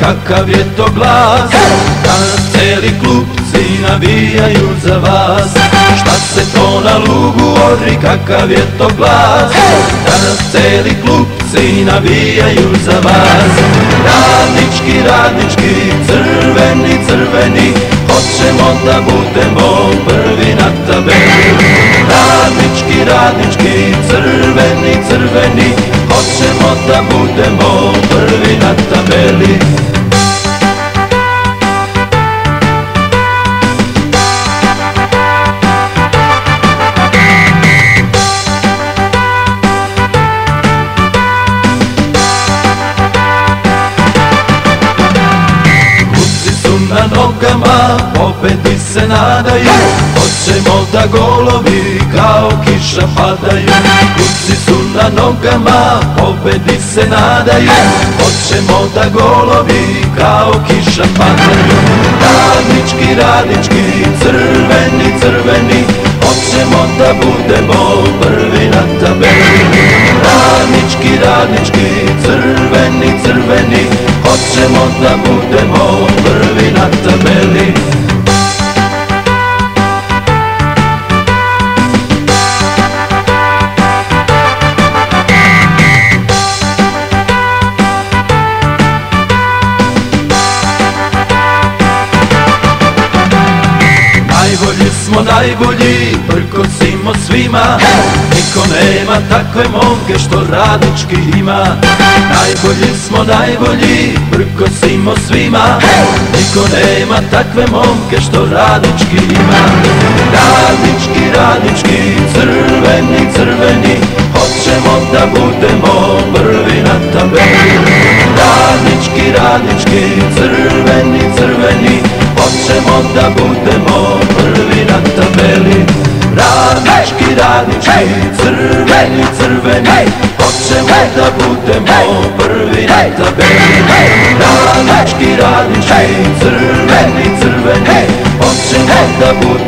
kakav je to glas. Danas celi klupci navijaju za vas. Šta se to na lugu ori, kakav je to glas. Danas celi klupci navijaju za vas. Radnički, radnički, crveni, crveni, hoćemo da budemo prvi na tabeli. Radnički, radnički, crveni, crveni, hoćemo da budemo prvi na tabeli. Na nogama pobedi se nadaju, hoćemo da golovi kao kiša padaju. Kuci su na nogama, pobedi se nadaju, hoćemo da golovi kao kiša padaju. Radnički, radnički, crveni, crveni, hoćemo da budemo prvi na tabeli. Radnički, radnički, crveni, crveni, hoćemo da budemo prvi na tabeli. Najbolji smo najbolji, prkosimo svima, niko nema takve momke što radnički ima. Najbolji smo najbolji, prkosimo svima, niko nema takve momke što radnički ima. Radnički, radnički, crveni, crveni, hoćemo da budemo prvi na tabeli. Radnički, radnički, crveni, crveni, hoćemo da budemo prvi na tabeli. Radnički, radnički, crveni, crveni, hoćemo da budemo prvi na tabeli. Radnički, radnički, crveni, crveni, hoćemo da budemo